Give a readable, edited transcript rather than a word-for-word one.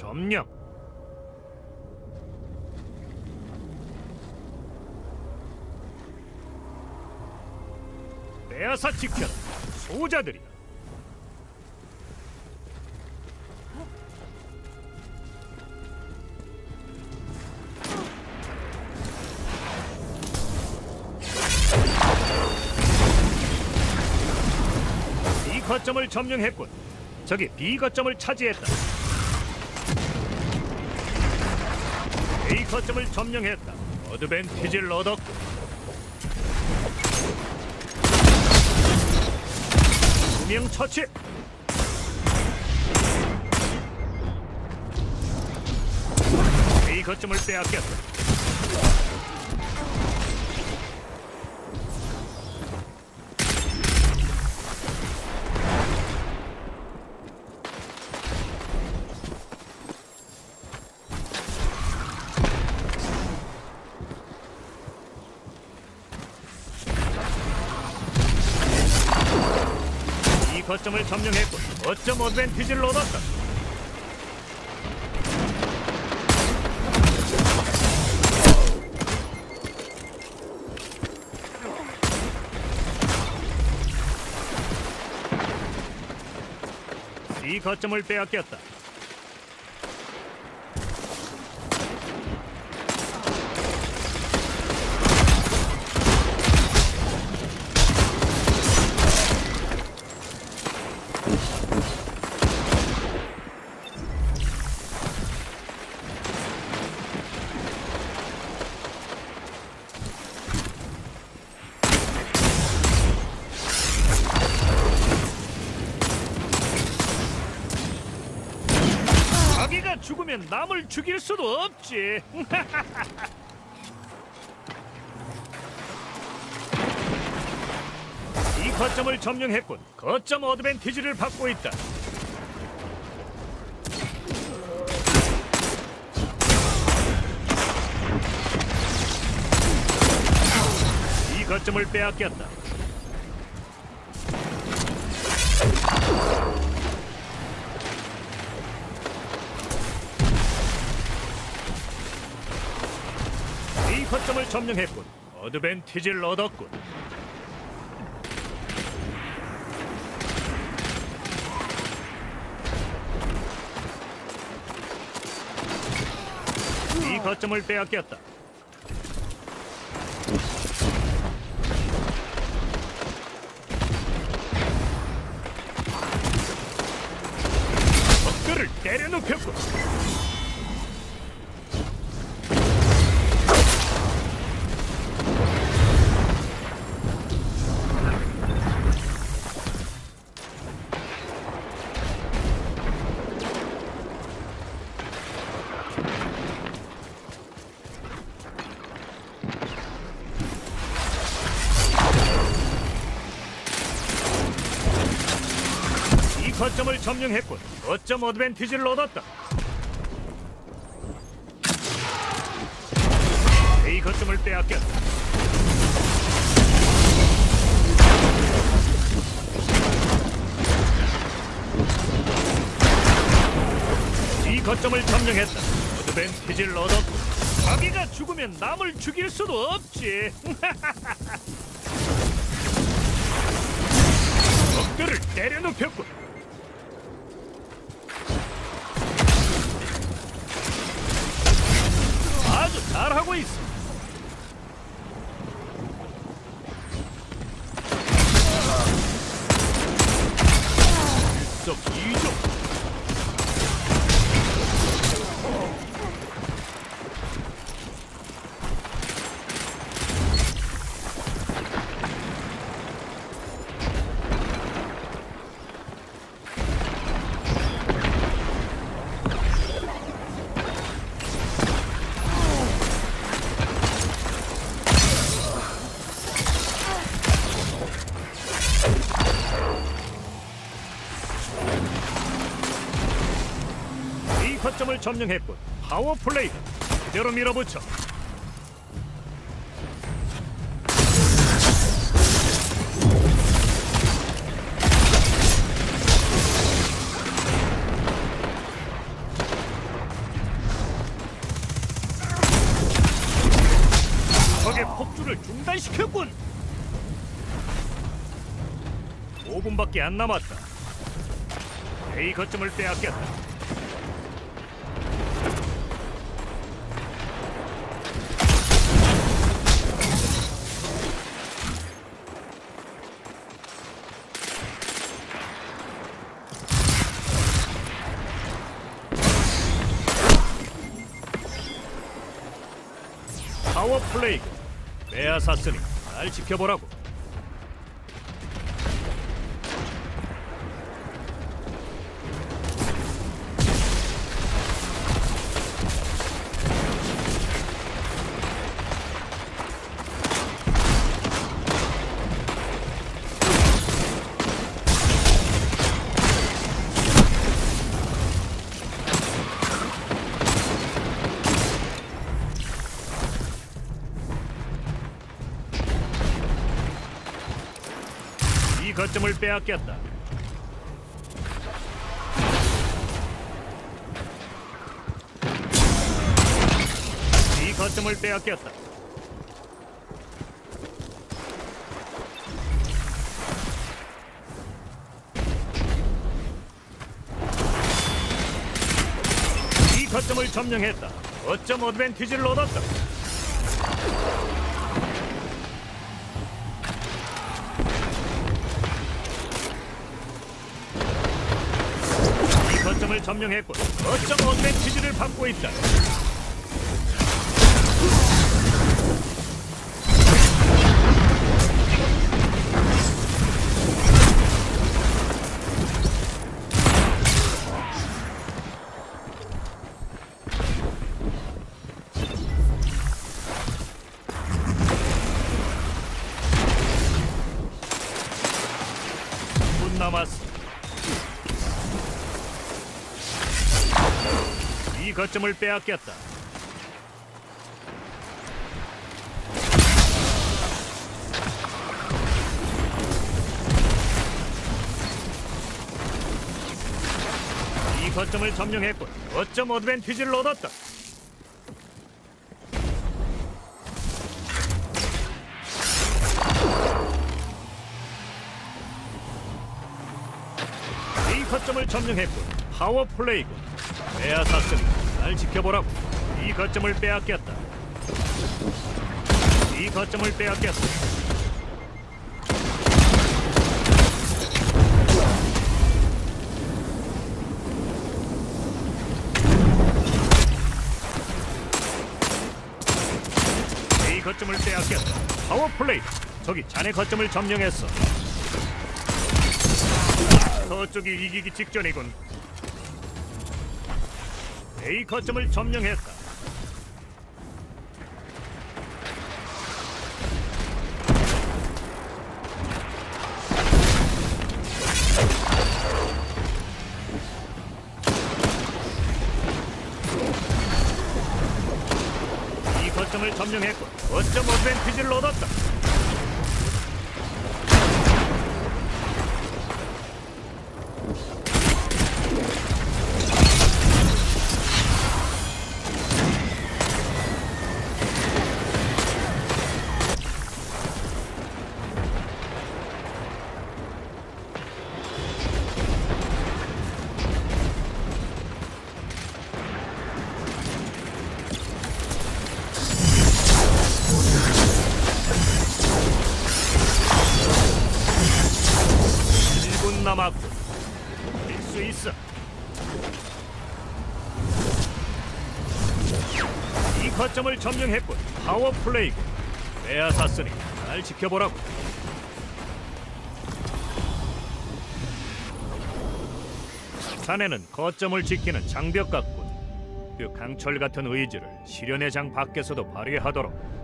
점령. 빼앗아 지켜라, 소자들이야. 이 거점을 점령했군. 적이 B 거점을 차지했다. A 거점을 점령했다. 어드밴티지를 얻었고. 두명 처치. A 거점을 빼앗겼다. 거점을 점령했고 거점 어드밴티지를 얻었다. C 거점을 빼앗겼다. 자기가 죽으면 남을 죽일 수도 없지. 이 거점을 점령했군. 거점 어드밴티지를 받고 있다. 이 거점을 빼앗겼다. 이 거점을 점령했군. 어드밴티지를 얻었군. 이 거점을 빼앗겼다. 적들을 때려눕혔군. 거점을 점령했군. 거점 어드밴티지를 얻었다. A 거점을 빼앗겼다. C 거점을 점령했다. 어드밴티지를 얻었고. 자기가 죽으면 남을 죽일 수도 없지. 적들을 때려눕혔군. 아주 잘하고 있어. 일석이조. 거점을 점령했군. 파워플레이. 그대로 밀어붙여. 5분밖에 안 남았다. A 거점을 빼앗겼다. 파워 플레이. 빼앗았으니 날 지켜보라고. 이 거점을 빼앗겼다. 이 거점을 빼앗겼다. 이 거점을 점령했다. 거점 어드밴티지를 얻었다. 거점을 점령했고 거점 어드밴티지를 받고 있다. 분 남았어. 이 거점을 빼앗겼다. 이 거점을 점령했고 거점 어드밴티지를 얻었다. 이 거점을 점령했고 파워 플레이고. 빼앗았으니 날 지켜보라고. 이 거점을 빼앗겼다. 이 거점을 빼앗겼다. 이 거점을 빼앗겼다. 파워 플레이. 저기 자네 거점을 점령했어. 저쪽이 이기기 직전이군. A 거점을 점령했다. 이 거점을 점령했고 거점 어드밴티지를 얻었다. 남았고 할 수 있어. 이 거점을 점령했고 파워 플레이고. 빼앗았으니 날 지켜보라고. 자네는 거점을 지키는 장벽 같군. 그 강철 같은 의지를 시련의 장 밖에서도 발휘하도록.